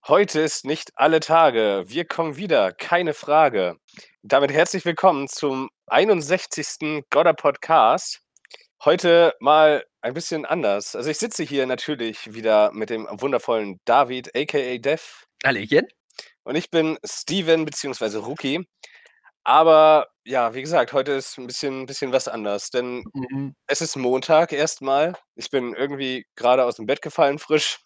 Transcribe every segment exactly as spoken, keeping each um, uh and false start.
Heute ist nicht alle Tage. Wir kommen wieder, keine Frage. Damit herzlich willkommen zum einundsechzigsten Godder Podcast. Heute mal ein bisschen anders. Also ich sitze hier natürlich wieder mit dem wundervollen David, aka Dev. Hallöchen. Und ich bin Steven bzw. Rookie. Aber ja, wie gesagt, heute ist ein bisschen, bisschen was anders, denn Mhm. es ist Montag erstmal. Ich bin irgendwie gerade aus dem Bett gefallen, frisch.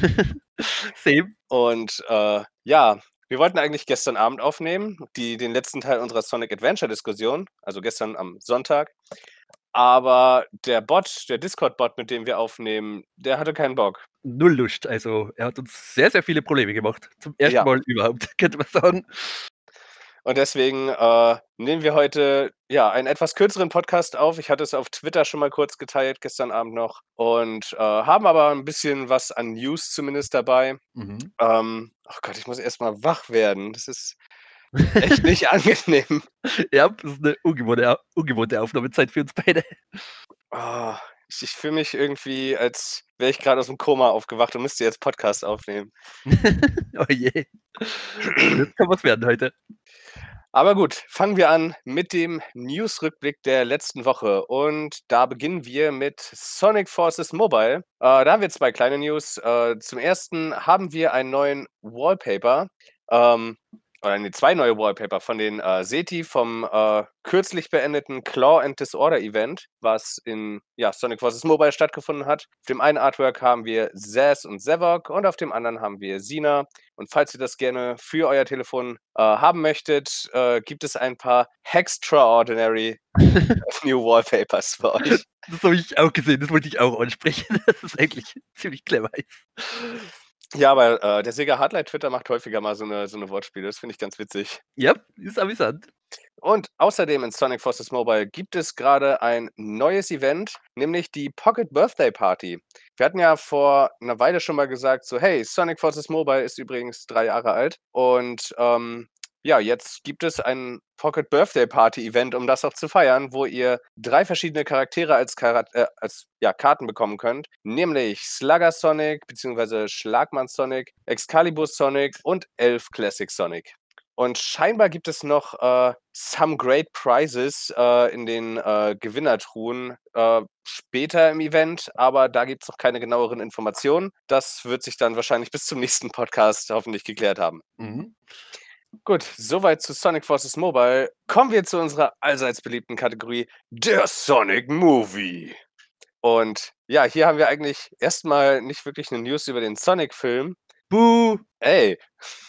Same. Und äh, ja, wir wollten eigentlich gestern Abend aufnehmen, die, den letzten Teil unserer Sonic Adventure-Diskussion, also gestern am Sonntag. Aber der Bot, der Discord-Bot, mit dem wir aufnehmen, der hatte keinen Bock. Null Lust. Also, er hat uns sehr, sehr viele Probleme gemacht. Zum ersten Ja. Mal überhaupt, könnte man sagen. Und deswegen äh, nehmen wir heute ja einen etwas kürzeren Podcast auf. Ich hatte es auf Twitter schon mal kurz geteilt, gestern Abend noch. Und äh, haben aber ein bisschen was an News zumindest dabei. Mhm. Ähm, ach Gott, ich muss erst mal wach werden. Das ist echt nicht angenehm. Ja, das ist eine ungewohnte, Au- ungewohnte Aufnahmezeit für uns beide. Oh, ich ich fühle mich irgendwie, als wäre ich gerade aus dem Koma aufgewacht und müsste jetzt Podcast aufnehmen. Oh je. Das kann was werden heute. Aber gut, fangen wir an mit dem News-Rückblick der letzten Woche. Und da beginnen wir mit Sonic Forces Mobile. Äh, da haben wir zwei kleine News. Äh, zum ersten haben wir einen neuen Wallpaper. Ähm, oder nee, zwei neue Wallpaper von den äh, Seti vom äh, kürzlich beendeten Claw and Disorder Event, was in ja, Sonic Forces Mobile stattgefunden hat. Auf dem einen Artwork haben wir Zaz und Zavok und auf dem anderen haben wir Sina. Und falls ihr das gerne für euer Telefon äh, haben möchtet, äh, gibt es ein paar Extraordinary New Wallpapers für euch. Das habe ich auch gesehen, das wollte ich auch ansprechen. Das ist eigentlich ziemlich clever. Ja, aber äh, der Sega Hardline Twitter macht häufiger mal so eine, so eine Wortspiele. Das finde ich ganz witzig. Ja, ist amüsant. Und außerdem in Sonic Forces Mobile gibt es gerade ein neues Event, nämlich die Pocket Birthday Party. Wir hatten ja vor einer Weile schon mal gesagt, so hey, Sonic Forces Mobile ist übrigens drei Jahre alt. Und ähm, ja, jetzt gibt es ein Pocket Birthday Party Event, um das auch zu feiern, wo ihr drei verschiedene Charaktere als, Charat äh, als ja, Karten bekommen könnt, nämlich Slugger Sonic bzw. Schlagmann Sonic, Excalibur Sonic und Elf Classic Sonic. Und scheinbar gibt es noch äh, some great prizes äh, in den äh, Gewinnertruhen äh, später im Event, aber da gibt es noch keine genaueren Informationen. Das wird sich dann wahrscheinlich bis zum nächsten Podcast hoffentlich geklärt haben. Mhm. Gut, soweit zu Sonic Forces Mobile. Kommen wir zu unserer allseits beliebten Kategorie, der Sonic Movie. Und ja, hier haben wir eigentlich erstmal nicht wirklich eine News über den Sonic-Film. Buh. Ey!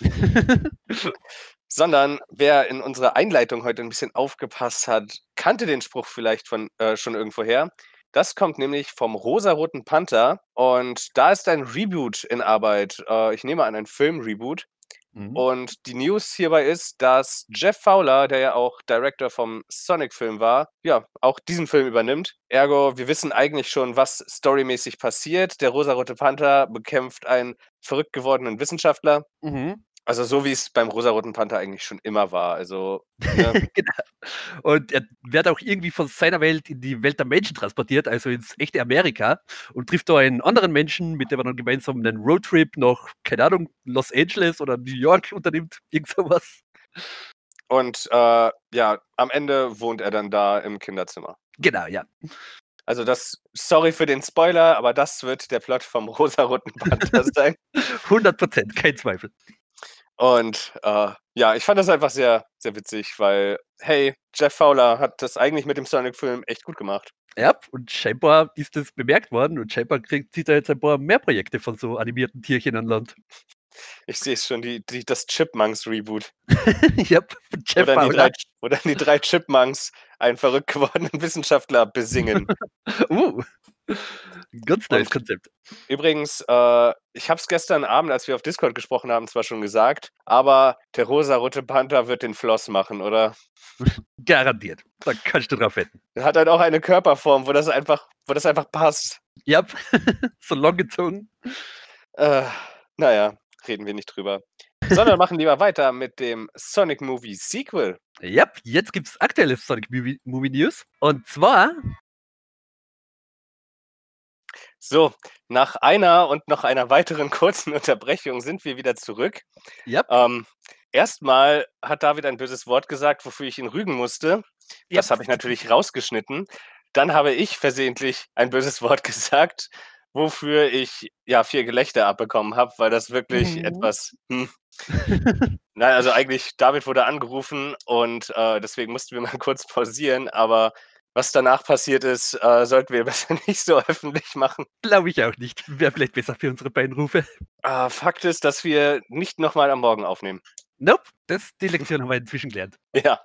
Sondern wer in unserer Einleitung heute ein bisschen aufgepasst hat, kannte den Spruch vielleicht von äh, schon irgendwoher. Das kommt nämlich vom Rosaroten Panther und da ist ein Reboot in Arbeit. Äh, ich nehme an, ein Film-Reboot. Mhm. Und die News hierbei ist, dass Jeff Fowler, der ja auch Director vom Sonic-Film war, ja, auch diesen Film übernimmt. Ergo, wir wissen eigentlich schon, was storymäßig passiert. Der Rosarote Panther bekämpft einen verrückt gewordenen Wissenschaftler. Mhm. Also so wie es beim Rosaroten Panther eigentlich schon immer war. Also, ne? Genau. Und er wird auch irgendwie von seiner Welt in die Welt der Menschen transportiert, also ins echte Amerika, und trifft da einen anderen Menschen, mit dem er dann gemeinsam einen Roadtrip nach, keine Ahnung, Los Angeles oder New York unternimmt, irgend sowas. Und äh, ja, am Ende wohnt er dann da im Kinderzimmer. Genau, ja. Also das, sorry für den Spoiler, aber das wird der Plot vom Rosaroten Panther sein. hundert Prozent, kein Zweifel. Und äh, ja, ich fand das einfach sehr, sehr witzig, weil, hey, Jeff Fowler hat das eigentlich mit dem Sonic-Film echt gut gemacht. Ja, und scheinbar ist das bemerkt worden und scheinbar kriegt, zieht er jetzt ein paar mehr Projekte von so animierten Tierchen an Land. Ich sehe es schon, die, die, das Chipmunks-Reboot. Ja, von Wo Jeff dann, die drei, Fowler. wo dann die drei Chipmunks einen verrückt gewordenen Wissenschaftler besingen. Uh, ganz neues Und Konzept. übrigens, äh, ich habe es gestern Abend, als wir auf Discord gesprochen haben, zwar schon gesagt, aber der rosarote Panther wird den Floss machen, oder? Garantiert. Da kannst du drauf wetten. Er hat halt auch eine Körperform, wo das einfach, wo das einfach passt. Ja, so lang gezogen. Äh, naja, reden wir nicht drüber. Sondern machen lieber weiter mit dem Sonic Movie Sequel. Ja, jetzt gibt es aktuelle Sonic Movie, Movie News. Und zwar So, nach einer und noch einer weiteren kurzen Unterbrechung sind wir wieder zurück. Yep. Ähm, erst hat David ein böses Wort gesagt, wofür ich ihn rügen musste. Das Yep. habe ich natürlich rausgeschnitten. Dann habe ich versehentlich ein böses Wort gesagt, wofür ich, ja, vier Gelächter abbekommen habe, weil das wirklich Mhm. etwas, hm Nein, also eigentlich David wurde angerufen und, äh, deswegen mussten wir mal kurz pausieren, aber was danach passiert ist, äh, sollten wir besser nicht so öffentlich machen. Glaube ich auch nicht. Wäre vielleicht besser für unsere beiden Rufe. Äh, Fakt ist, dass wir nicht noch mal am Morgen aufnehmen. Nope, das die Lektion haben wir inzwischen gelernt. Ja.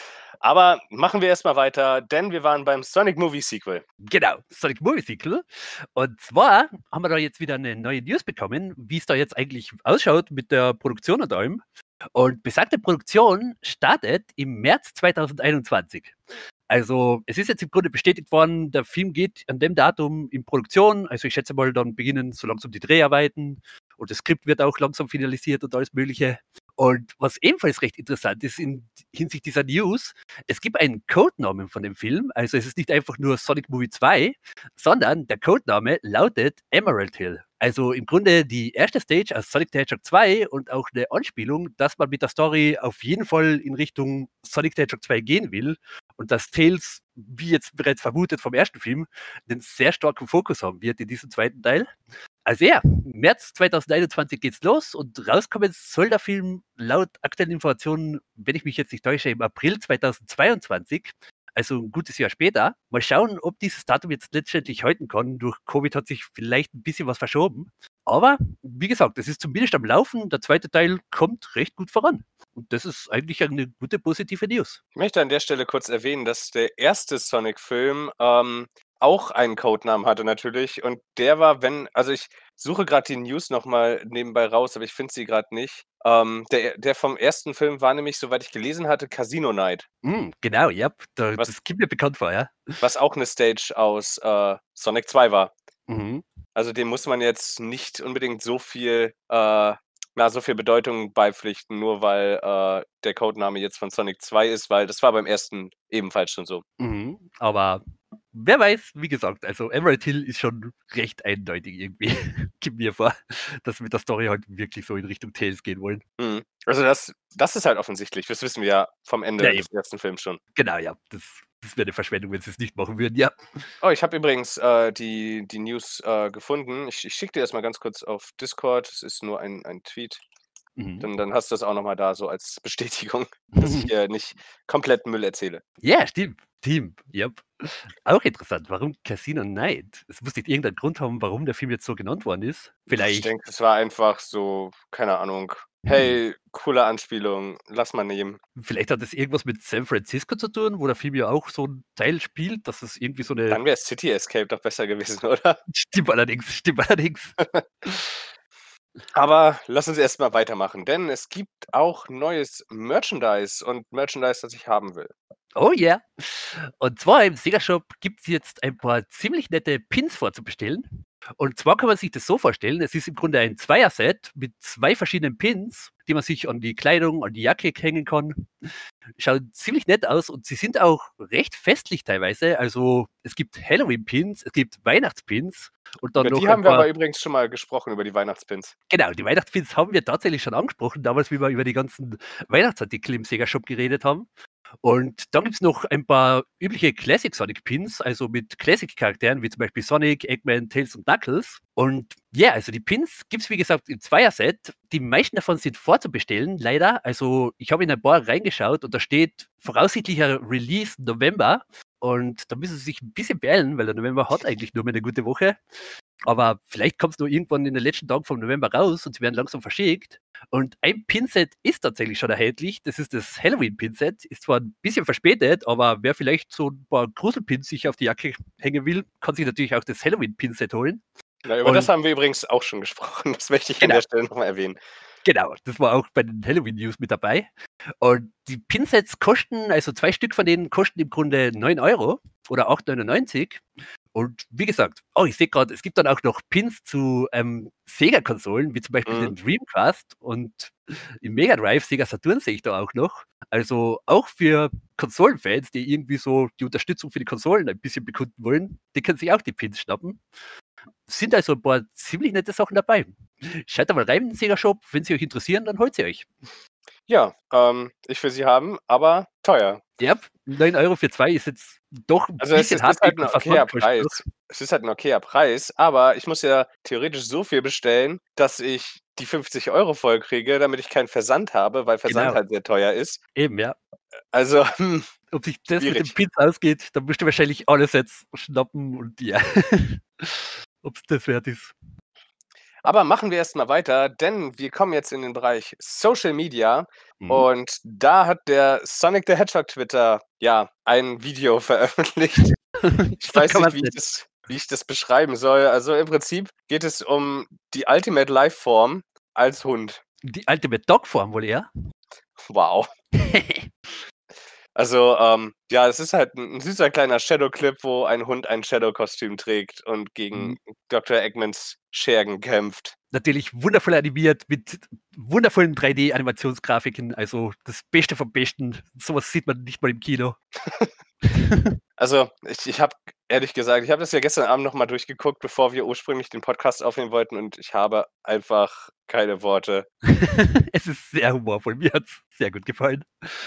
Aber machen wir erst mal weiter, denn wir waren beim Sonic Movie Sequel. Genau, Sonic Movie Sequel. Und zwar haben wir da jetzt wieder eine neue News bekommen, wie es da jetzt eigentlich ausschaut mit der Produktion und allem. Und besagte Produktion startet im März zweitausendeinundzwanzig. Also, es ist jetzt im Grunde bestätigt worden, der Film geht an dem Datum in Produktion. Also, ich schätze mal, dann beginnen so langsam die Dreharbeiten und das Skript wird auch langsam finalisiert und alles Mögliche. Und was ebenfalls recht interessant ist in Hinsicht dieser News, es gibt einen Codenamen von dem Film. Also, es ist nicht einfach nur Sonic Movie zwei, sondern der Codename lautet Emerald Hill. Also, im Grunde die erste Stage aus Sonic the Hedgehog zwei und auch eine Anspielung, dass man mit der Story auf jeden Fall in Richtung Sonic the Hedgehog zwei gehen will und dass Tails, wie jetzt bereits vermutet vom ersten Film, einen sehr starken Fokus haben wird in diesem zweiten Teil. Also ja, im März zweitausendeinundzwanzig geht's los und rauskommen soll der Film laut aktuellen Informationen, wenn ich mich jetzt nicht täusche, im April zweitausendzweiundzwanzig, also ein gutes Jahr später. Mal schauen, ob dieses Datum jetzt letztendlich halten kann. Durch Covid hat sich vielleicht ein bisschen was verschoben. Aber wie gesagt, es ist zumindest am Laufen. Der zweite Teil kommt recht gut voran. Und das ist eigentlich eine gute positive News. Ich möchte an der Stelle kurz erwähnen, dass der erste Sonic-Film ähm, auch einen Codenamen hatte natürlich und der war, wenn also ich suche gerade die News noch mal nebenbei raus, aber ich finde sie gerade nicht. Ähm, der der vom ersten Film war nämlich, soweit ich gelesen hatte, Casino Night. Mm, genau, ja, da, Was, das kommt mir bekannt vor, ja. was auch eine Stage aus äh, Sonic zwei war. Mhm. Also dem muss man jetzt nicht unbedingt so viel, äh, na, so viel Bedeutung beipflichten, nur weil äh, der Codename jetzt von Sonic zwei ist, weil das war beim ersten ebenfalls schon so. Mhm. Aber wer weiß, wie gesagt, also Emerald Hill ist schon recht eindeutig irgendwie. Gib mir vor, dass wir mit der Story halt wirklich so in Richtung Tails gehen wollen. Mhm. Also das, das ist halt offensichtlich. Das wissen wir ja vom Ende Ja, des eben. ersten Films schon. Genau, ja. Das, das wäre eine Verschwendung, wenn sie es nicht machen würden, ja. Oh, ich habe übrigens äh, die, die News äh, gefunden. Ich, ich schicke dir das mal ganz kurz auf Discord. Es ist nur ein, ein Tweet. Mhm. Dann, dann hast du das auch nochmal da so als Bestätigung, dass ich hier nicht komplett Müll erzähle. Ja, stimmt. Team, yep. Auch interessant, warum Casino Night? Es muss nicht irgendeinen Grund haben, warum der Film jetzt so genannt worden ist. Ich Vielleicht. denke, es war einfach so, keine Ahnung. Hm. Hey, coole Anspielung, lass mal nehmen. Vielleicht hat es irgendwas mit San Francisco zu tun, wo der Film ja auch so ein Teil spielt, dass es irgendwie so eine. Dann wäre City Escape doch besser gewesen, oder? Stimmt allerdings, stimmt allerdings. Aber lass uns erst mal weitermachen, denn es gibt auch neues Merchandise und Merchandise, das ich haben will. Oh ja. Und zwar im Sega Shop gibt es jetzt ein paar ziemlich nette Pins vorzubestellen. Und zwar kann man sich das so vorstellen, es ist im Grunde ein Zweier-Set mit zwei verschiedenen Pins, die man sich an die Kleidung, an die Jacke hängen kann. Schauen ziemlich nett aus und sie sind auch recht festlich teilweise. Also es gibt Halloween-Pins, es gibt Weihnachtspins und dann Über noch die ein haben wir paar. aber übrigens schon mal gesprochen, über die Weihnachtspins. Genau, die Weihnachtspins haben wir tatsächlich schon angesprochen, damals, wie wir über die ganzen Weihnachtsartikel im Sega Shop geredet haben. Und dann gibt es noch ein paar übliche Classic Sonic Pins, also mit Classic-Charakteren wie zum Beispiel Sonic, Eggman, Tails und Knuckles. Und ja, also die Pins gibt es wie gesagt im Zweier-Set. Die meisten davon sind vorzubestellen, leider. Also ich habe in ein paar reingeschaut und da steht voraussichtlicher Release November. Und da müssen sie sich ein bisschen beeilen, weil der November hat eigentlich nur mehr eine gute Woche. Aber vielleicht kommt es nur irgendwann in den letzten Tagen vom November raus und sie werden langsam verschickt. Und ein Pinset ist tatsächlich schon erhältlich. Das ist das Halloween-Pinset. Ist zwar ein bisschen verspätet, aber wer vielleicht so ein paar Gruselpins sich auf die Jacke hängen will, kann sich natürlich auch das Halloween-Pinset holen. Na, über Und das haben wir übrigens auch schon gesprochen. Das möchte ich an genau, der Stelle nochmal erwähnen. genau, das war auch bei den Halloween-News mit dabei. Und die Pinsets kosten, also zwei Stück von denen kosten im Grunde neun Euro oder acht neunundneunzig. Und wie gesagt, oh, ich sehe gerade, es gibt dann auch noch Pins zu ähm, Sega-Konsolen, wie zum Beispiel Mhm. den Dreamcast und im Mega Drive, Sega Saturn sehe ich da auch noch. Also auch für Konsolenfans, die irgendwie so die Unterstützung für die Konsolen ein bisschen bekunden wollen, die können sich auch die Pins schnappen. Sind also ein paar ziemlich nette Sachen dabei. Schaut da mal rein in den Sega-Shop, wenn sie euch interessieren, dann holt sie euch. Ja, ähm, ich will sie haben, aber teuer. Ja, neun Euro für zwei ist jetzt doch ein Also, es bisschen ist ist halt 'n hartnäckig, was okayer sonst kostet. Preis. Es ist halt 'n okayer Preis, aber ich muss ja theoretisch so viel bestellen, dass ich die fünfzig Euro voll kriege, damit ich keinen Versand habe, weil Versand Genau. halt sehr teuer ist. Eben, ja. Also, hm, Ob sich das mit dem schwierig. Pins ausgeht, dann musst du wahrscheinlich alles jetzt schnappen und ja. Ob's das wert ist. Aber machen wir erst mal weiter, denn wir kommen jetzt in den Bereich Social Media Mhm. und da hat der Sonic the Hedgehog Twitter, ja, ein Video veröffentlicht. Ich So weiß kann nicht, man's wie ich nennen. das wie ich das beschreiben soll. Also, im Prinzip geht es um die Ultimate Life-Form als Hund. Die Ultimate Dog-Form wohl eher? Wow. Also, ähm, ja, es ist halt 'n 'n süßer kleiner Shadow-Clip, wo ein Hund ein Shadow-Kostüm trägt und gegen Mhm. Doktor Eggmans Schergen kämpft. Natürlich wundervoll animiert mit wundervollen drei D-Animationsgrafiken, also das Beste vom Besten. So was sieht man nicht mal im Kino. Also, ich ich habe ehrlich gesagt ich habe das ja gestern Abend noch mal durchgeguckt, bevor wir ursprünglich den Podcast aufnehmen wollten und ich habe einfach keine Worte. Es ist sehr humorvoll. Mir hat's sehr gut gefallen.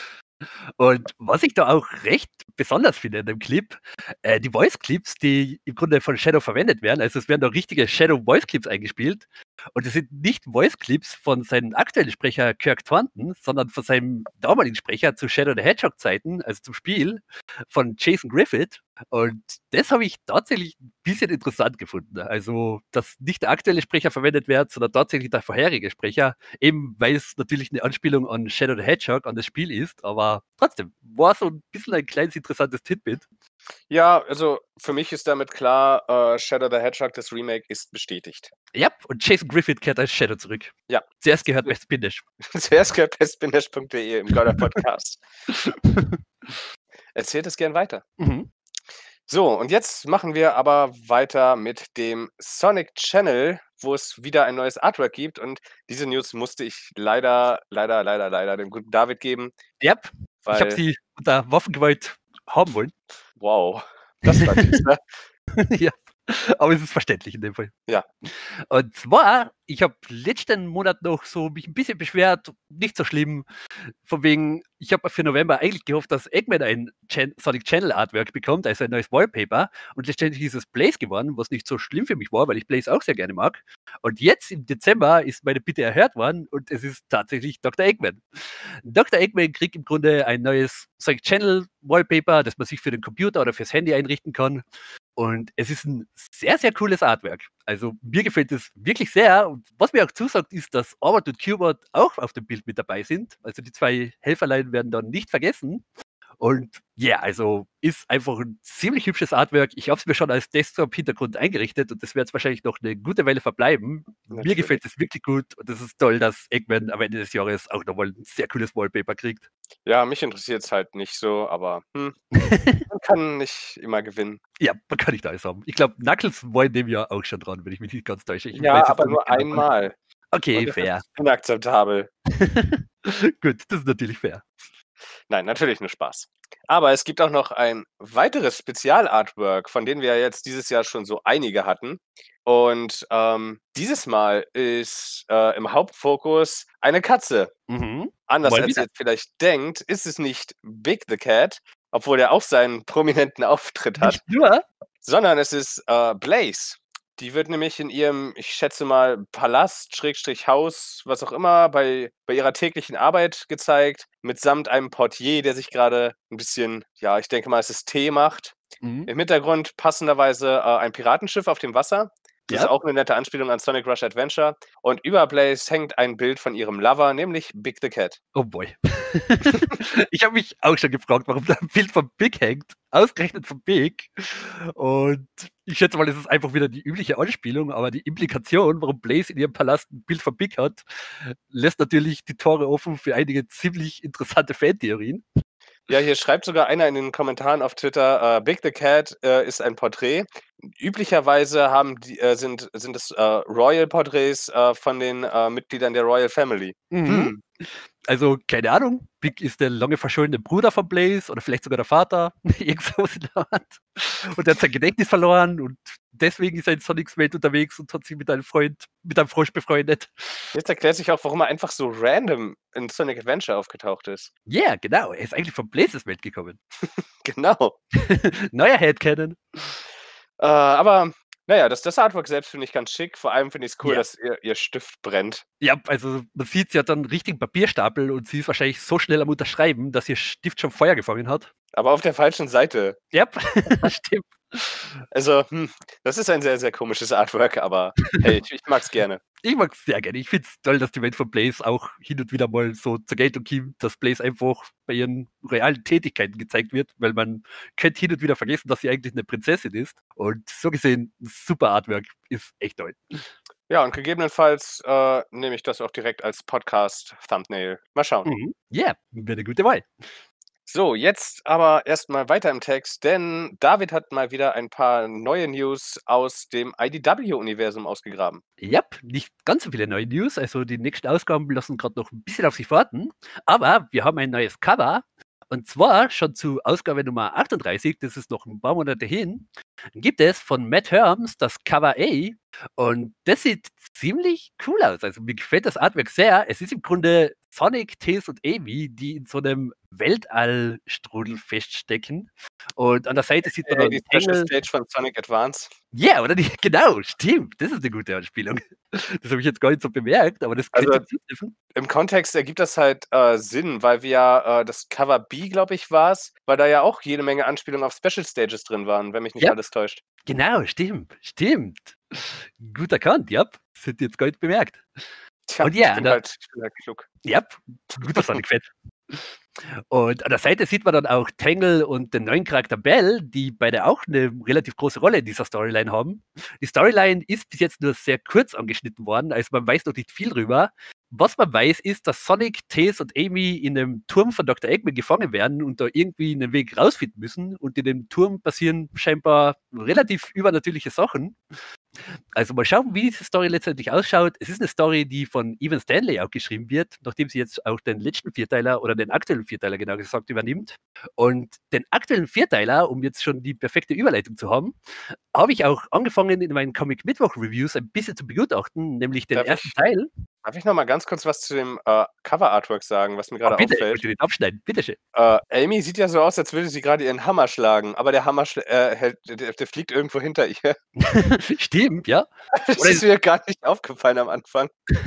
Und was ich da auch recht besonders finde in dem Clip, äh, die Voice Clips, die im Grunde von Shadow verwendet werden, also es werden da richtige Shadow Voice Clips eingespielt und es sind nicht Voice Clips von seinem aktuellen Sprecher Kirk Thornton, sondern von seinem damaligen Sprecher zu Shadow the Hedgehog Zeiten, also zum Spiel, von Jason Griffith. Und das habe ich tatsächlich ein bisschen interessant gefunden. Also, dass nicht der aktuelle Sprecher verwendet wird, sondern tatsächlich der vorherige Sprecher, eben weil es natürlich eine Anspielung an Shadow the Hedgehog, an das Spiel ist, aber trotzdem war so ein bisschen ein kleines interessantes Tidbit. Ja, also, für mich ist damit klar, äh, Shadow the Hedgehog, das Remake ist bestätigt. Ja, und Jason Griffith kehrt als Shadow zurück. Ja. Zuerst gehört bei Spindash. Zuerst gehört bei spindash punkt de im Godder Podcast. Erzählt es gern weiter. Mhm. So, und jetzt machen wir aber weiter mit dem Sonic Channel, wo es wieder ein neues Artwork gibt und diese News musste ich leider, leider, leider, leider dem guten David geben, Yep, ich habe weil sie unter Waffengewalt haben wollen. wow, das war düster. Ja, aber es ist verständlich in dem Fall. Ja. Und zwar, ich habe letzten Monat noch so mich ein bisschen beschwert, nicht so schlimm, von wegen, ich habe für November eigentlich gehofft, dass Eggman ein Chan Sonic Channel Artwork bekommt, also ein neues Wallpaper. Und letztendlich ist es Blaze geworden, was nicht so schlimm für mich war, weil ich Blaze auch sehr gerne mag. Und jetzt im Dezember ist meine Bitte erhört worden und es ist tatsächlich Doktor Eggman. Doktor Eggman kriegt im Grunde ein neues Sonic Channel Wallpaper, das man sich für den Computer oder fürs Handy einrichten kann. Und es ist ein sehr, sehr cooles Artwork. Also mir gefällt es wirklich sehr. Und was mir auch zusagt, ist, dass Orbot und Cubot auch auf dem Bild mit dabei sind. Also die zwei Helferlein werden dann nicht vergessen. Und ja, also ist einfach ein ziemlich hübsches Artwork. Ich habe es mir schon als Desktop-Hintergrund eingerichtet und das wird wahrscheinlich noch eine gute Weile verbleiben. Mir Natürlich. gefällt es wirklich gut und es ist toll, dass Eggman am Ende des Jahres auch nochmal ein sehr cooles Wallpaper kriegt. Ja, mich interessiert es halt nicht so, aber hm, man kann nicht immer gewinnen. Ja, man kann nicht alles haben. Ich glaube, Knuckles war in dem Jahr auch schon dran, wenn ich mich nicht ganz täusche. Ich Ja, weiß jetzt aber noch nicht nur genau. einmal. Okay, Und das fair. ist inakzeptabel. Gut, das ist natürlich fair. Nein, natürlich nur Spaß. Aber es gibt auch noch ein weiteres Spezial-Artwork, von denen wir ja jetzt dieses Jahr schon so einige hatten. Und ähm, dieses Mal ist äh, im Hauptfokus eine Katze. Mhm. Anders Mal als wieder. ihr jetzt vielleicht denkt, ist es nicht Big the Cat, obwohl er auch seinen prominenten Auftritt hat, Nicht nur. sondern es ist äh, Blaze. Die wird nämlich in ihrem, ich schätze mal, Palast, Schrägstrich Haus, was auch immer, bei, bei ihrer täglichen Arbeit gezeigt, mitsamt einem Portier, der sich gerade ein bisschen, ja, ich denke mal, es ist Tee macht. Mhm. Im Hintergrund passenderweise äh, ein Piratenschiff auf dem Wasser. Das ist Ja. auch eine nette Anspielung an Sonic Rush Adventure. Und über Blaze hängt ein Bild von ihrem Lover, nämlich Big the Cat. Oh boy. Ich habe mich auch schon gefragt, warum da ein Bild von Big hängt. Ausgerechnet von Big. Und ich schätze mal, das ist einfach wieder die übliche Anspielung, aber die Implikation, warum Blaze in ihrem Palast ein Bild von Big hat, lässt natürlich die Tore offen für einige ziemlich interessante Fantheorien. Ja, hier schreibt sogar einer in den Kommentaren auf Twitter, äh, Big the Cat äh, ist ein Porträt. Üblicherweise haben die, äh, sind, sind es äh, Royal-Porträts äh, von den äh, Mitgliedern der Royal Family. Mhm. Hm. Also, keine Ahnung, Big ist der lange verschollene Bruder von Blaze oder vielleicht sogar der Vater, irgend sowas in der Art. Und er hat sein Gedächtnis verloren und deswegen ist er in Sonics Welt unterwegs und hat sich mit einem Freund, mit einem Frosch befreundet. Jetzt erklärt sich auch, warum er einfach so random in Sonic Adventure aufgetaucht ist. Ja, yeah, genau, er ist eigentlich von Blazes Welt gekommen. Genau. Neuer Headcanon. Äh, aber naja, das, das Artwork selbst finde ich ganz schick. Vor allem finde ich es cool, Ja. dass ihr, ihr Stift brennt. Ja, also man sieht, sie hat dann einen richtigen Papierstapel und sie ist wahrscheinlich so schnell am Unterschreiben, dass ihr Stift schon Feuer gefangen hat. Aber auf der falschen Seite. Ja, stimmt. Also, hm, das ist ein sehr, sehr komisches Artwork, aber hey, ich, ich mag's gerne. Ich mag es sehr gerne. Ich finde es toll, dass die Welt von Blaze auch hin und wieder mal so zur Geltung kommt, dass Blaze einfach bei ihren realen Tätigkeiten gezeigt wird, weil man könnte hin und wieder vergessen, dass sie eigentlich eine Prinzessin ist. Und so gesehen, super Artwork, ist echt toll. Ja, und gegebenenfalls äh, nehme ich das auch direkt als Podcast-Thumbnail. Mal schauen. Mhm. Ja, yeah, wäre eine gute Wahl. So, jetzt aber erstmal weiter im Text, denn David hat mal wieder ein paar neue News aus dem I D W-Universum ausgegraben. Ja, yep, nicht ganz so viele neue News, also die nächsten Ausgaben lassen gerade noch ein bisschen auf sich warten, aber wir haben ein neues Cover und zwar schon zu Ausgabe Nummer achtunddreißig, das ist noch ein paar Monate hin, gibt es von Matt Herms das Cover A und das sieht ziemlich cool aus, also mir gefällt das Artwork sehr, es ist im Grunde Sonic, Tails und Amy, die in so einem Weltallstrudel feststecken. Und an der Seite sieht man Hey, dann die Special Engel. Stage von Sonic Advance. Ja, yeah, oder die, genau, stimmt. Das ist eine gute Anspielung. Das habe ich jetzt gar nicht so bemerkt, aber das könnte Also, zutreffen. im Kontext ergibt das halt äh, Sinn, weil wir ja äh, das Cover B, glaube ich, war es, weil da ja auch jede Menge Anspielungen auf Special Stages drin waren, wenn mich nicht Ja, alles täuscht. genau, stimmt, stimmt. Gut erkannt, ja. Das hätte ich jetzt gar nicht bemerkt. Tja, Und ja, ich, bin an der, halt, ich bin halt klug. ja, guter Sonic-Fan. Und an der Seite sieht man dann auch Tangle und den neuen Charakter Belle, die beide auch eine relativ große Rolle in dieser Storyline haben. Die Storyline ist bis jetzt nur sehr kurz angeschnitten worden, also man weiß noch nicht viel drüber. Was man weiß, ist, dass Sonic, Tails und Amy in einem Turm von Doktor Eggman gefangen werden und da irgendwie einen Weg rausfinden müssen. Und in dem Turm passieren scheinbar relativ übernatürliche Sachen. Also mal schauen, wie diese Story letztendlich ausschaut. Es ist eine Story, die von Evan Stanley auch geschrieben wird, nachdem sie jetzt auch den letzten Vierteiler oder den aktuellen Vierteiler genau gesagt übernimmt. Und den aktuellen Vierteiler, um jetzt schon die perfekte Überleitung zu haben, habe ich auch angefangen in meinen Comic Mittwoch Reviews ein bisschen zu begutachten, nämlich den Darf ersten ich, Teil. darf ich noch mal ganz kurz was zu dem äh, Cover-Artwork sagen, was mir Ah, gerade bitte, ich auffällt? möchte den abschneiden, bitteschön. Äh, Amy sieht ja so aus, als würde sie gerade ihren Hammer schlagen, aber der Hammer schl- äh, hält, der, der fliegt irgendwo hinter ihr. Stimmt, ja. Das Oder ist mir gar nicht aufgefallen am Anfang.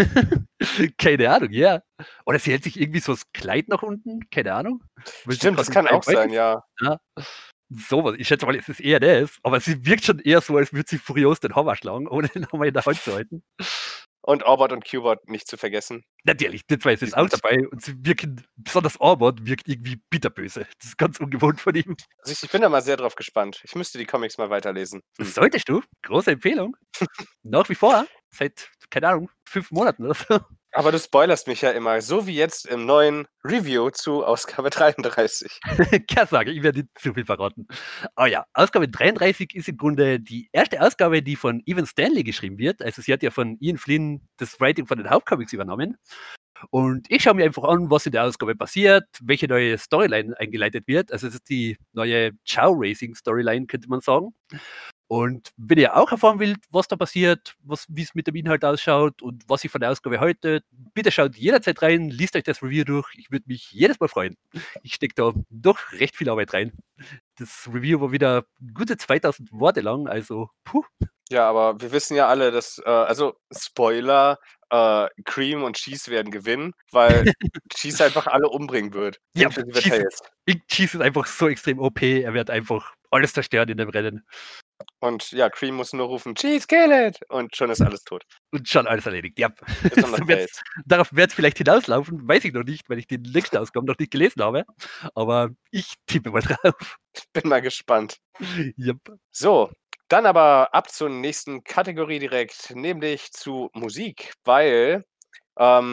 keine Ahnung, ja. Oder sie hält sich irgendwie so das Kleid nach unten, keine Ahnung. Weil sie Stimmt, das gerade kann auch frei sein, ist. ja. Ja. Sowas. Ich schätze mal, es ist eher das, aber sie wirkt schon eher so, als würde sie furios den Hammer schlagen, ohne den Hammer in der Hand zu halten. Und Orbot und Cubot nicht zu vergessen. Natürlich, die zwei sind Die auch sind- dabei und sie wirken, besonders Orbot wirkt irgendwie bitterböse. Das ist ganz ungewohnt von ihm. Also ich, ich bin da mal sehr drauf gespannt. Ich müsste die Comics mal weiterlesen. Hm. Das solltest du. Große Empfehlung. Nach wie vor. Seit, keine Ahnung, fünf Monaten oder so. Aber du spoilerst mich ja immer, so wie jetzt im neuen Review zu Ausgabe dreiunddreißig. Keine Sorge, ich werde nicht zu viel verraten. Aber ja, Ausgabe dreiunddreißig ist im Grunde die erste Ausgabe, die von Evan Stanley geschrieben wird. Also sie hat ja von Ian Flynn das Writing von den Hauptcomics übernommen. Und ich schaue mir einfach an, was in der Ausgabe passiert, welche neue Storyline eingeleitet wird. Also es ist die neue Chow Racing Storyline, könnte man sagen. Und wenn ihr auch erfahren wollt, was da passiert, was, wie es mit dem Inhalt ausschaut und was ich von der Ausgabe halte, bitte schaut jederzeit rein, liest euch das Review durch. Ich würde mich jedes Mal freuen. Ich stecke da doch recht viel Arbeit rein. Das Review war wieder gute zweitausend Worte lang, also puh. Ja, aber wir wissen ja alle, dass, äh, also Spoiler, äh, Cream und Cheese werden gewinnen, weil Cheese einfach alle umbringen wird. Ja, Inklusive Cheese, Tails. Cheese ist einfach so extrem O P, er wird einfach alles zerstören in dem Rennen. Und ja, Cream muss nur rufen, Cheese, kill it! Und schon ist alles tot. Und schon alles erledigt, ja. Besonders So wird's, Tails. darauf wird es vielleicht hinauslaufen, weiß ich noch nicht, weil ich die nächste Ausgabe noch nicht gelesen habe. Aber ich tippe mal drauf. Ich bin mal gespannt. Yep. So, dann aber ab zur nächsten Kategorie direkt, nämlich zu Musik, weil ähm,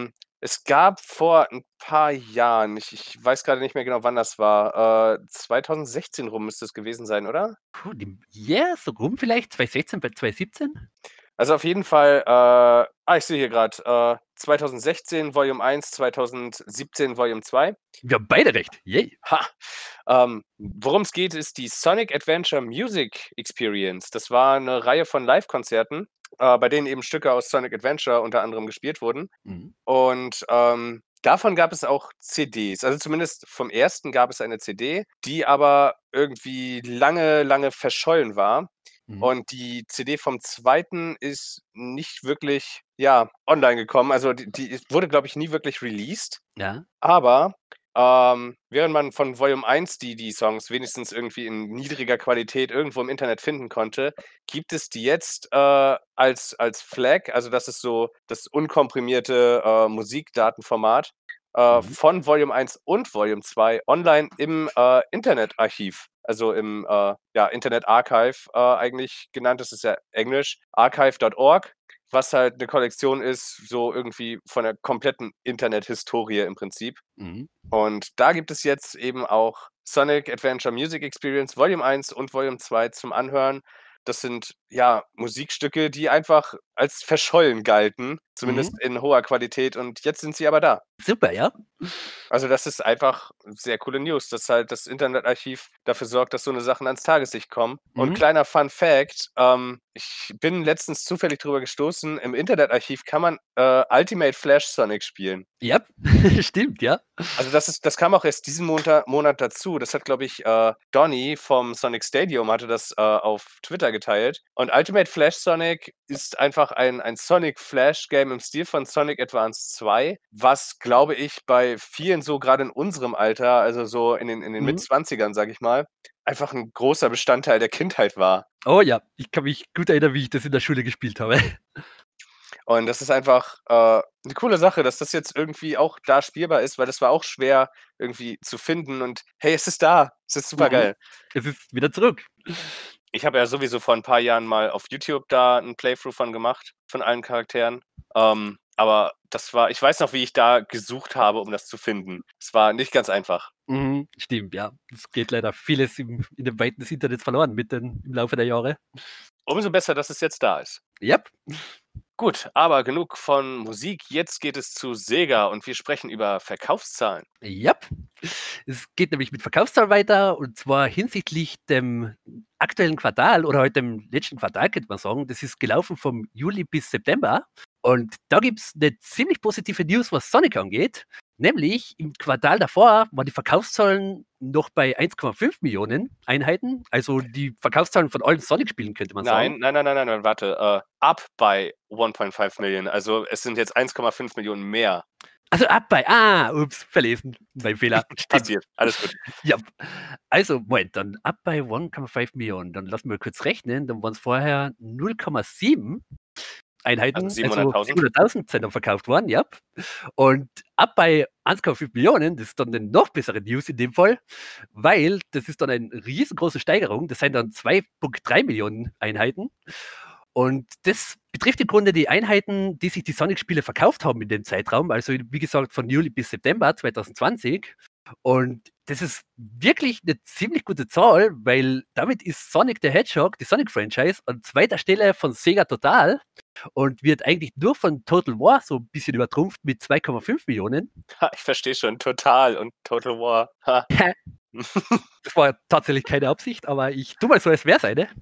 Es gab vor ein paar Jahren, ich ich weiß grade nicht mehr genau, wann das war, äh, zweitausendsechzehn rum müsste es gewesen sein, oder? Puh, die ja, so rum vielleicht, zweitausendsechzehn bei zweitausendsiebzehn? Also, auf jeden Fall, äh ah, ich sehe hier grad, äh, zweitausendsechzehn Volume eins, zweitausendsiebzehn Volume zwei. Wir haben beide recht. Yay. Ha! Ähm, worum's geht, ist die Sonic Adventure Music Experience. Das war 'ne Reihe von Livekonzerten, äh, bei denen eben Stücke aus Sonic Adventure unter anderem gespielt wurden. Mhm. Und, ähm, davon gab es auch C Ds. Also, zumindest vom ersten gab es eine C D, die aber irgendwie lange, lange verschollen war. Mhm. Und die C D vom zweiten ist nicht wirklich, ja, online gekommen. Also, die die ist wurde, glaube ich, nie wirklich released. Ja. Aber, ähm, während man von Volume eins die die Songs wenigstens irgendwie in niedriger Qualität irgendwo im Internet finden konnte, gibt es die jetzt, äh, als als FLAC, also das ist so das unkomprimierte, äh, Musikdatenformat, äh, Mhm. von Volume eins und Volume zwei online im, äh, Internetarchiv, also im, äh, ja, Internet Archive, äh, eigentlich genannt. Das ist ja Englisch, archive Punkt org, was halt 'ne Kollektion ist, so irgendwie von der kompletten Internethistorie im Prinzip. Mhm. Und da gibt es jetzt eben auch Sonic Adventure Music Experience Volume eins und Volume zwei zum Anhören. Das sind, ja, Musikstücke, die einfach als verschollen galten, zumindest Mhm. in hoher Qualität und jetzt sind sie aber da. Super, ja. Also, das ist einfach sehr coole News, dass halt das Internetarchiv dafür sorgt, dass so 'ne Sachen ans Tageslicht kommen. Und Mhm. kleiner Fun Fact, ähm, ich bin letztens zufällig drüber gestoßen, im Internetarchiv kann man, äh, Ultimate Flash Sonic spielen. Ja, stimmt, ja. Also, das ist das kam auch erst diesen Monta Monat dazu. Das hat, glaube ich, äh, Donny vom Sonic Stadium hatte das, äh, auf Twitter geteilt. Und Ultimate Flash Sonic ist einfach ein ein Sonic Flash Game im Stil von Sonic Advance zwei, was, glaube ich, bei vielen so grade in unserem Alter, also so in den in den Mhm. Mitzwanzigern, sage ich mal, einfach 'n großer Bestandteil der Kindheit war. Oh ja, ich kann mich gut erinnern, wie ich das in der Schule gespielt habe. Und das ist einfach, äh, 'ne coole Sache, dass das jetzt irgendwie auch da spielbar ist, weil das war auch schwer irgendwie zu finden und hey, es ist da. Es ist Mhm. supergeil. Es ist wieder zurück. Ich habe ja sowieso vor 'n paar Jahren mal auf YouTube da 'n Playthrough von gemacht, von allen Charakteren. Ähm, aber das war ich weiß noch, wie ich da gesucht habe, um das zu finden. Es war nicht ganz einfach. Mhm, stimmt, ja. Es geht leider vieles im in den Weiten des Internets verloren mit den im Laufe der Jahre. Umso besser, dass es jetzt da ist. Jap. Gut, aber genug von Musik. Jetzt geht es zu Sega und wir sprechen über Verkaufszahlen. Jap. Es geht nämlich mit Verkaufszahlen weiter und zwar hinsichtlich dem aktuellen Quartal oder halt dem letzten Quartal, könnte man sagen. Das ist gelaufen vom Juli bis September. Und da gibt's 'ne ziemlich positive News, was Sonic angeht. Nämlich im Quartal davor waren die Verkaufszahlen noch bei eins Komma fünf Millionen Einheiten, also die Verkaufszahlen von allen Sonic-Spielen, könnte man sagen. Nein, nein, nein, nein, nein, nein, warte, äh, up by one point five million. Also, es sind jetzt eins Komma fünf Millionen mehr. Also, up by ah, ups, verlesen, mein Fehler. Stimmt. Passiert, alles gut. Jap. Also, Moment, dann up by one Komma five Millionen. Dann lass mal kurz rechnen, dann waren's vorher null Komma sieben Also, Einheiten, also siebenhunderttausend? siebenhunderttausend sind dann verkauft worden, jap. Und up by eins Komma fünf Millionen, das ist dann 'ne noch bessere News in dem Fall, weil das ist dann ein riesengroße Steigerung. Das sind dann zwei Punkt drei Millionen Einheiten. Und das betrifft im Grunde die Einheiten, die sich die Sonic-Spiele verkauft haben in dem Zeitraum. Also, wie gesagt, von Juli bis September zweitausendzwanzig. Und das ist wirklich 'ne ziemlich gute Zahl, weil damit ist Sonic the Hedgehog, die Sonic-Franchise, an zweiter Stelle von Sega Total und wird eigentlich nur von Total War so 'n bisschen übertrumpft mit zwei Komma fünf Millionen. Ha, ich verstehe schon, Total und Total War. Ha. Das war tatsächlich keine Absicht, aber ich tue mal so, als wär's eine.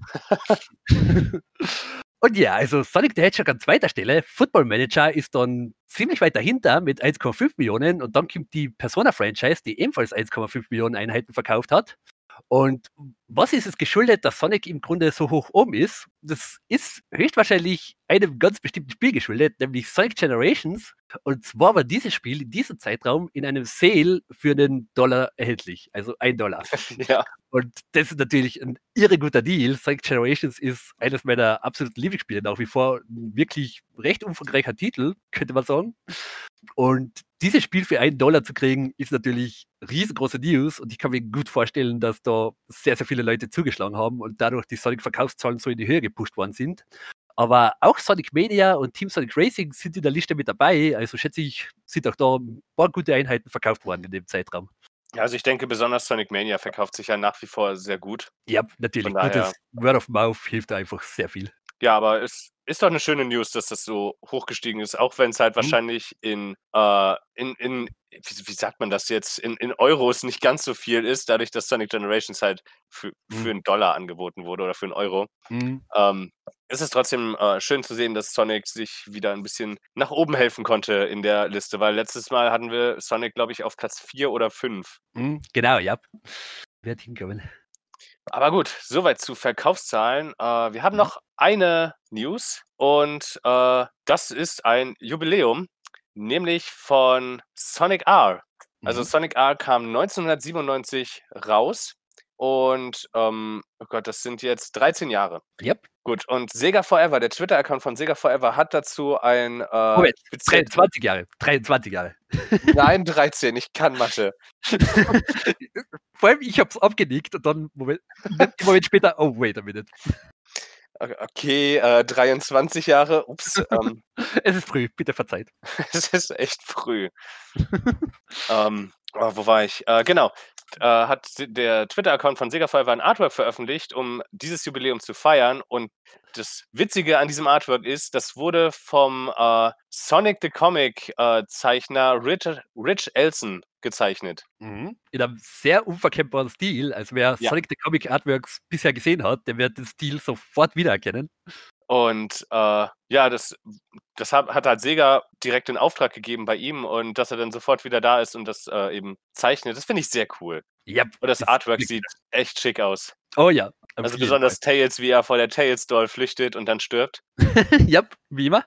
Und ja, also Sonic the Hedgehog an zweiter Stelle. Football Manager ist dann ziemlich weit dahinter mit eins Komma fünf Millionen und dann kommt die Persona-Franchise, die ebenfalls eins Komma fünf Millionen Einheiten verkauft hat. Und was ist es geschuldet, dass Sonic im Grunde so hoch oben ist? Das ist höchstwahrscheinlich einem ganz bestimmten Spiel geschuldet, nämlich Sonic Generations. Und zwar war dieses Spiel in diesem Zeitraum in einem Sale für 'nen Dollar erhältlich, also ein Dollar. Ja. Und das ist natürlich 'n irre guter Deal. Sonic Generations ist eines meiner absoluten Lieblingsspiele nach wie vor. 'N wirklich recht umfangreicher Titel, könnte man sagen. Und dieses Spiel für einen Dollar zu kriegen, ist natürlich riesengroße News und ich kann mir gut vorstellen, dass da sehr, sehr viele Leute zugeschlagen haben und dadurch die Sonic-Verkaufszahlen so in die Höhe gepusht worden sind. Aber auch Sonic Mania und Team Sonic Racing sind in der Liste mit dabei. Also schätze ich, sind auch da ein paar gute Einheiten verkauft worden in dem Zeitraum. Also ich denke, besonders Sonic Mania verkauft sich ja nach wie vor sehr gut. Ja, natürlich. Von Nur daher, das Word of Mouth hilft einfach sehr viel. ja, aber es ist doch eine schöne News, dass das so hochgestiegen ist, auch wenn es halt Mhm. wahrscheinlich in, äh, in, in wie, wie sagt man das jetzt, in, in Euros nicht ganz so viel ist, dadurch, dass Sonic Generations halt für, für Mhm. einen Dollar angeboten wurde oder für einen Euro. Mhm. Ähm, es ist trotzdem äh, schön zu sehen, dass Sonic sich wieder ein bisschen nach oben helfen konnte in der Liste, weil letztes Mal hatten wir Sonic, glaube ich, auf Platz vier oder fünf. Mhm. Genau, ja. Wird hinkommen. Aber gut, soweit zu Verkaufszahlen. Äh, wir haben Mhm. noch eine News und äh, das ist ein Jubiläum, nämlich von Sonic R. Also Mhm. Sonic R kam neunzehnhundertsiebenundneunzig raus und ähm, oh Gott, das sind jetzt dreizehn Jahre. Yep. Gut, und Sega Forever, der Twitter-Account von Sega Forever hat dazu ein äh, Moment, speziell. dreiundzwanzig Jahre. dreiundzwanzig Jahre. Nein, dreizehn, ich kann Mathe. Vor allem, ich hab's abgenickt und dann Moment, einen Moment später, oh, wait a minute. O- Okay, äh, dreiundzwanzig Jahre, ups, ähm, Es ist früh, bitte verzeiht. es ist echt früh. Ähm, oh, wo war ich? Äh, genau. Äh, hat si- der Twitter-Account von Sega Forever ein Artwork veröffentlicht, um dieses Jubiläum zu feiern. Und das Witzige an diesem Artwork ist, das wurde vom äh, Sonic the Comic-Zeichner Rich, Rich Elson gezeichnet. Mhm. In einem sehr unverkennbaren Stil. Also wer Ja. Sonic the Comic Artworks bisher gesehen hat, der wird den Stil sofort wiedererkennen. Und äh, ja, das, das hat, hat halt Sega direkt in Auftrag gegeben bei ihm und dass er dann sofort wieder da ist und das äh, eben zeichnet, das finde ich sehr cool. Ja, Und das ist Artwork wirklich- sieht echt schick aus. Oh ja, auf Also jeden besonders Tails, wie er vor der Tails-Doll flüchtet und dann stirbt. Fall. Ja, wie immer.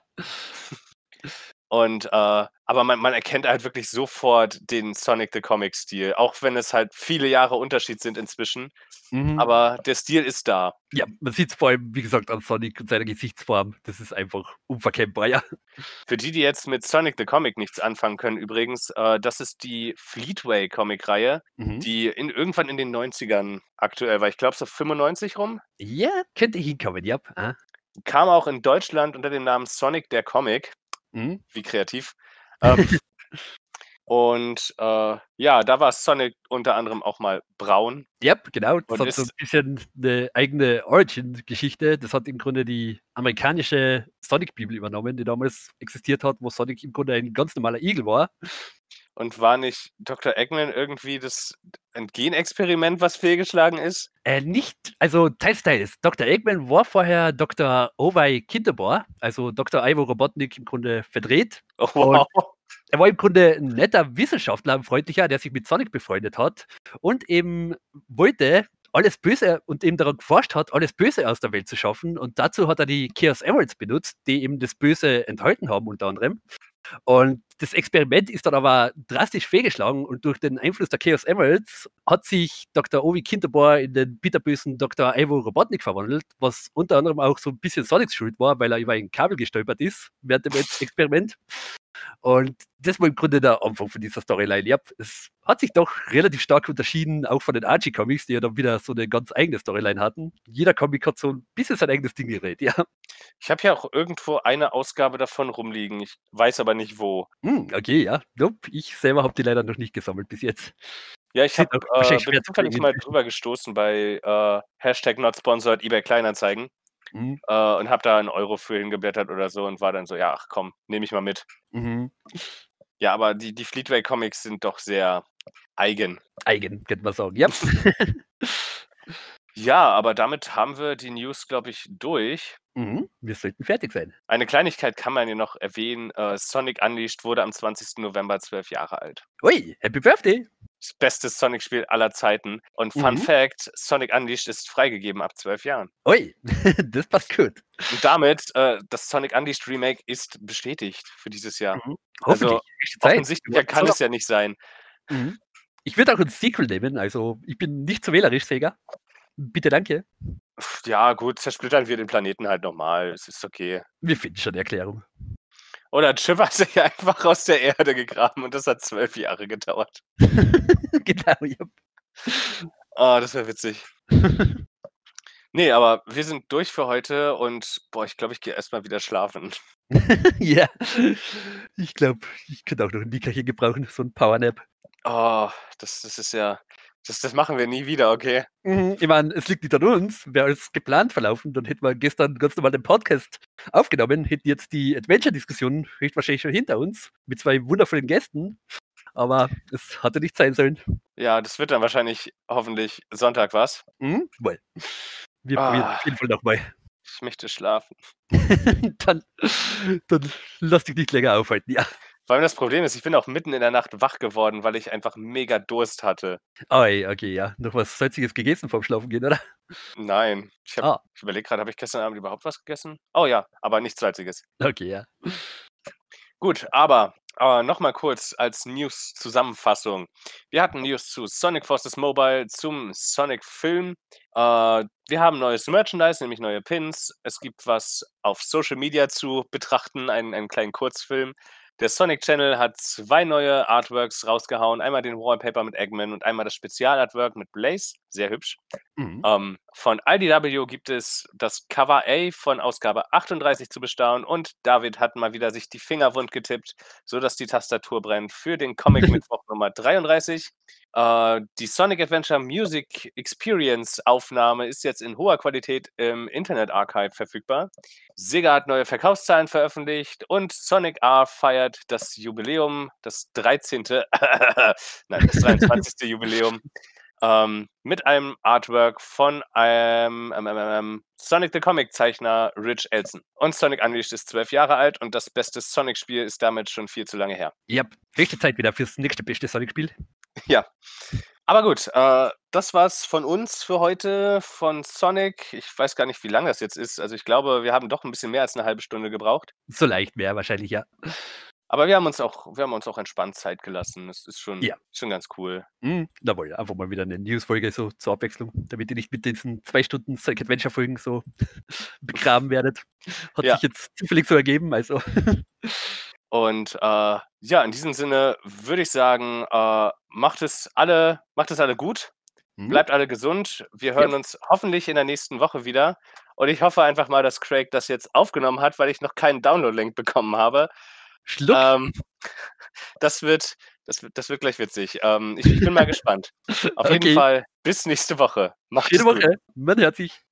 Und äh, aber man, man erkennt halt wirklich sofort den Sonic the Comic-Stil, auch wenn es halt viele Jahre Unterschied sind inzwischen. Mhm. Aber der Stil ist da. Ja, man sieht es vor allem, wie gesagt, an Sonic und seiner Gesichtsform. Das ist einfach unverkennbar, ja. Für die, die jetzt mit Sonic the Comic nichts anfangen können, übrigens, äh, das ist die Fleetway-Comic-Reihe, Mhm. die in, irgendwann in den neunzigern aktuell war. Ich glaube, so fünfundneunzig rum. Ja, könnte hinkommen, ja. Ah. Kam auch in Deutschland unter dem Namen Sonic der Comic. Mhm. Wie kreativ. Ähm, und äh, ja, da war Sonic unter anderem auch mal braun. Ja, genau. Das Und hat so ein ist- bisschen eine eigene Origin-Geschichte. Das hat im Grunde die amerikanische Sonic-Bibel übernommen, die damals existiert hat, wo Sonic im Grunde ein ganz normaler Igel war. Und war nicht Doktor Eggman irgendwie das ein Genexperiment, was fehlgeschlagen ist? Äh, nicht, also teils, teils. Doktor Eggman war vorher Doktor Owei Kinterbor, also Doktor Ivo Robotnik im Grunde verdreht. Oh, wow. Er war im Grunde ein netter Wissenschaftler, ein freundlicher, der sich mit Sonic befreundet hat und eben wollte alles Böse und eben daran geforscht hat, alles Böse aus der Welt zu schaffen. Und dazu hat er die Chaos Emeralds benutzt, die eben das Böse enthalten haben, unter anderem. Und das Experiment ist dann aber drastisch fehlgeschlagen und durch den Einfluss der Chaos Emeralds hat sich Doktor Ovi Kinterbor in den bitterbösen Doktor Ivo Robotnik verwandelt, was unter anderem auch so ein bisschen Sonics Schuld war, weil er über ein Kabel gestolpert ist während dem Experiment. Und das war im Grunde der Anfang von dieser Storyline. Ja, es hat sich doch relativ stark unterschieden, auch von den Archie-Comics, die ja dann wieder so eine ganz eigene Storyline hatten. Jeder Comic hat so ein bisschen sein eigenes Ding geredet, ja. Ich habe ja auch irgendwo eine Ausgabe davon rumliegen. Ich weiß aber nicht wo. Hm, okay, ja. Nope, ich selber habe die leider noch nicht gesammelt bis jetzt. Ja, ich Sind hab, auch äh, wahrscheinlich bin schwer zu zufällig kriegen mal inzwischen. drüber gestoßen bei äh, Hashtag not sponsored eBay Kleinanzeigen Mhm. äh, und habe da einen Euro für hingeblättert oder so und war dann so, ja, ach komm, nehme ich mal mit. Mhm. Ja, aber die, die Fleetway Comics sind doch sehr eigen. Eigen, könnte man sagen. Ja. Ja, aber damit haben wir die News, glaube ich, durch. Mhm. Wir sollten fertig sein. Eine Kleinigkeit kann man ja noch erwähnen. Äh, Sonic Unleashed wurde am zwanzigsten November zwölf Jahre alt. Ui, Happy Birthday! Das beste Sonic-Spiel aller Zeiten. Und Fun Mhm. Fact, Sonic Unleashed ist freigegeben ab zwölf Jahren. Ui, das passt gut. Und damit, äh, das Sonic Unleashed Remake ist bestätigt für dieses Jahr. Mhm. Hoffentlich. Also, Nächste Zeit. offensichtlicher kann es ja nicht sein. Mhm. Ich würde auch ein Sequel nehmen, also ich bin nicht so wählerisch, Sega. Bitte, danke. Pff, Ja, gut, zersplittern wir den Planeten halt nochmal. Es ist okay. Wir finden schon eine Erklärung. Oder Chip hat sich einfach aus der Erde gegraben und das hat zwölf Jahre gedauert. Genau, ja. Ah, das wäre witzig. Ne, aber wir sind durch für heute und boah, ich glaube, ich gehe erst mal wieder schlafen. Ja, ich glaube, ich könnte auch noch 'n Nickerchen gebrauchen, so 'n Powernap. Oh, das das ist ja das das machen wir nie wieder, okay? Mhm, ich meine, es liegt nicht an uns. Wäre alles geplant verlaufen, dann hätten wir gestern ganz normal den Podcast aufgenommen, hätten jetzt die Adventure-Diskussion höchstwahrscheinlich schon hinter uns mit zwei wundervollen Gästen, aber es hatte nicht sein sollen. Ja, das wird dann wahrscheinlich hoffentlich Sonntag was? Mhm, well, wir probieren's Ah, auf jeden Fall noch mal. ich möchte schlafen. Dann dann lass dich nicht länger aufhalten, ja. Vor allem das Problem ist, ich bin auch mitten in der Nacht wach geworden, weil ich einfach mega Durst hatte. Ui, okay, ja. Noch was Salziges gegessen vorm Schlafengehen, oder? Nein, ich habe Ah, ich überlege grad, habe ich gestern Abend überhaupt was gegessen? Oh ja, aber nichts Salziges. okay, ja. Gut, aber aber noch mal kurz als News-Zusammenfassung. Wir hatten News zu Sonic Forces Mobile, zum Sonic-Film. Äh, wir haben neues Merchandise, nämlich neue Pins. Es gibt was auf Social Media zu betrachten, einen einen kleinen Kurzfilm. Der Sonic Channel hat zwei neue Artworks rausgehauen. Einmal den Wallpaper mit Eggman und einmal das Spezialartwork mit Blaze. Sehr hübsch. Mhm. Ähm, von I D W gibt es das Cover A von Ausgabe achtunddreißig zu bestaunen und David hat mal wieder sich die Finger wund getippt, sodass die Tastatur brennt für den Comic-Mittwoch Nummer dreiunddreißig. Äh, die Sonic Adventure Music Experience Aufnahme ist jetzt in hoher Qualität im Internet Archive verfügbar. Sega hat neue Verkaufszahlen veröffentlicht und Sonic R feiert das Jubiläum, das dreizehnte nein, das dreiundzwanzigste Jubiläum ähm, mit einem Artwork von einem ähm, ähm, ähm, Sonic the Comic-Zeichner Rich Elson. Und Sonic Unleashed ist zwölf Jahre alt und das beste Sonic-Spiel ist damit schon viel zu lange her. Jap, höchste Zeit wieder fürs nächste beste Sonic-Spiel. Ja. Aber gut, äh, das war's von uns für heute, von Sonic. Ich weiß gar nicht, wie lang das jetzt ist. Also, ich glaube, wir haben doch 'n bisschen mehr als 'ne halbe Stunde gebraucht. So leicht mehr wahrscheinlich, ja. Aber wir haben uns auch wir haben uns auch entspannt Zeit gelassen. Das ist schon Ja. schon ganz cool. Mhm, jawohl, einfach mal wieder 'ne News-Folge so zur Abwechslung, damit ihr nicht mit diesen zwei Stunden Sonic Adventure-Folgen so begraben werdet. Hat Ja. sich jetzt zufällig so ergeben, also Und, äh, ja, in diesem Sinne würde ich sagen, äh, macht es alle macht es alle gut, Mhm. bleibt alle gesund. Wir Ja. hören uns hoffentlich in der nächsten Woche wieder. Und ich hoffe einfach mal, dass Craig das jetzt aufgenommen hat, weil ich noch keinen Download-Link bekommen habe. Schluck. Ähm, das wird das wird das wird gleich witzig. Ähm, ich ich bin mal gespannt. Auf jeden Okay. Fall bis nächste Woche. Macht Schöne es gut. Woche. Man hört sich.